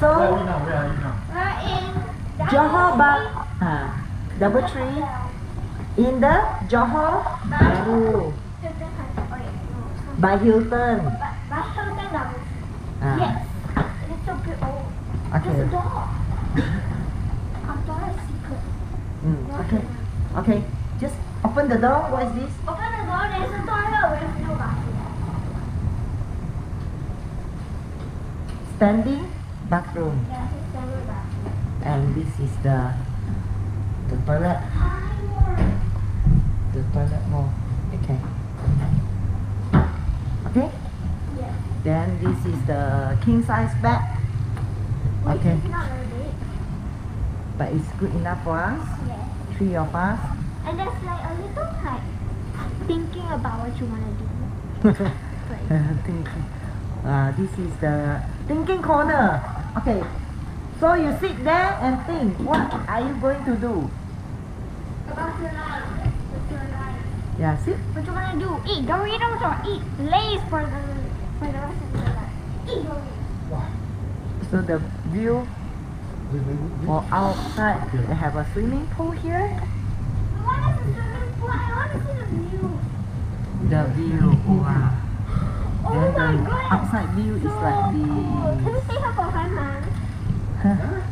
So Where are we now? Where are you now? We're in Johor Double Tree in the Johor Bahru by Hilton. But Hilton Double Tree. Ah, Yes. It's so beautiful. okay. There's a door. A door is secret. Okay. Okay. Just open the door. What is this? Open the door, there's a toilet with no bathroom. Standing bathroom. Yes, it's standard bathroom. And this is the toilet. The toilet more. Okay. Okay. Yes. Then this is the king size bed. Which Okay. is not very big. But it's good enough for us. Yes. 3 of us. And there's like a little like thinking about what you want to do. Thinking. This is the thinking corner. Okay. So you sit there and think, what are you going to do? About your life. What's your life? Yeah, sit. What you want to do? Eat Doritos or eat Lay's for the rest of your life? Eat Doritos. So the view for outside, they have a swimming pool here. What is the swimming pool? I want to see the view. The view, wow. Oh Then my the god. outside view is like Can we the stay here for 5 months? huh?